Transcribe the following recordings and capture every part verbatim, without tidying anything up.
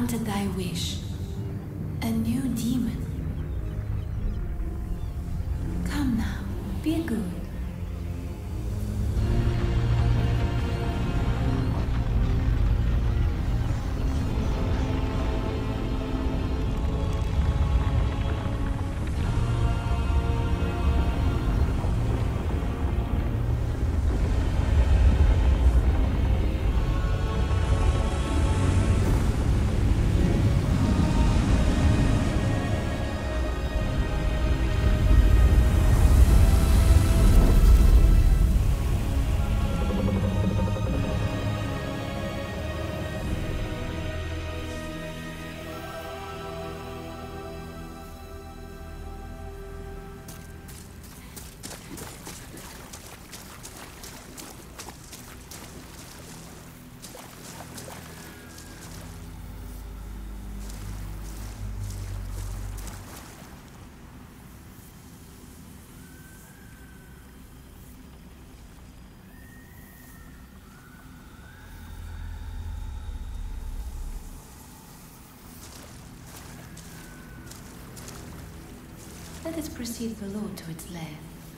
granted thy wish. A new demon. Come now, be good. Let us proceed below to its lair.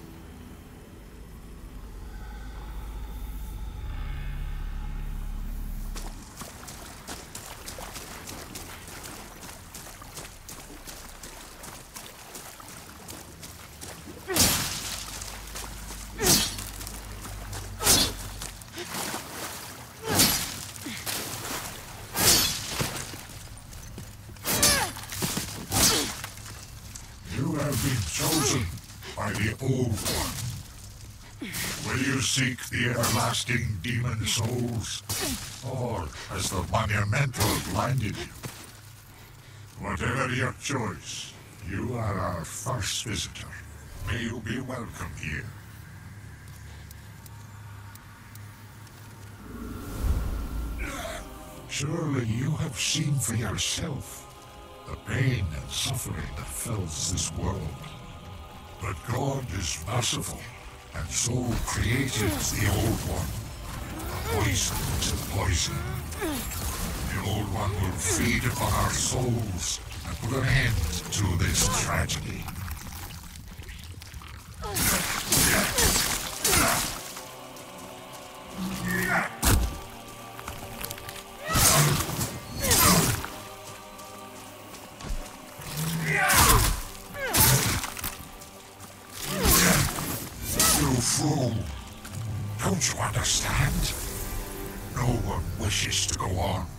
Old One. Will you seek the everlasting demon souls? Or has the monumental blinded you? Whatever your choice, you are our first visitor. May you be welcome here. Surely you have seen for yourself the pain and suffering that fills this world. But God is merciful, and so created the Old One. A poison to poison. The Old One will feed upon our souls and put an end to this tragedy. Fool! Don't you understand? No one wishes to go on.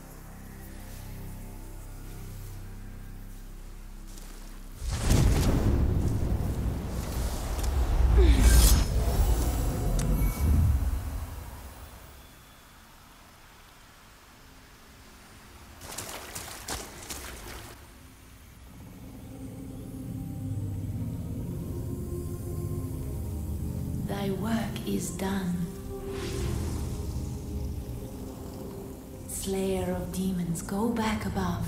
Thy work is done. Slayer of demons, go back above.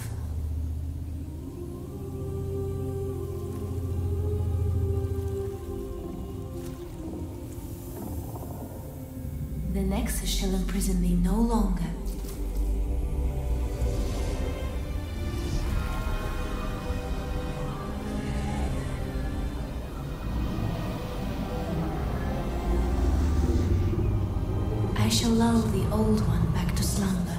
The Nexus shall imprison thee no longer. I shall lull the Old One back to slumber.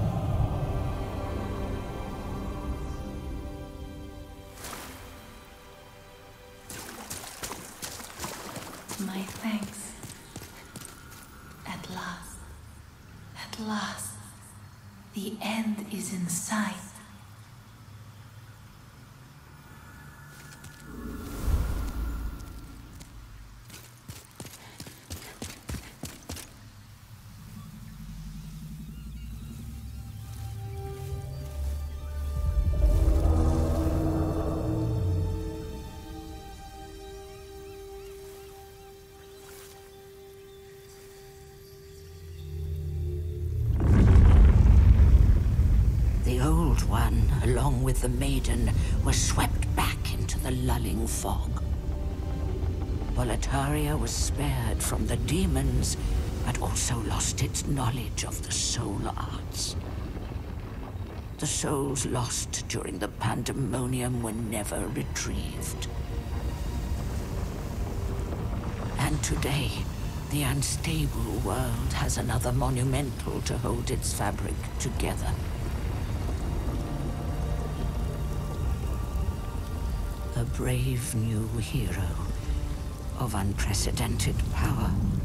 My thanks. At last. At last. The end is in sight. Along with the maiden, were swept back into the lulling fog. Boletaria was spared from the demons, but also lost its knowledge of the soul arts. the souls lost during the pandemonium were never retrieved. And today, the unstable world has another monumental to hold its fabric together. A brave new hero of unprecedented power.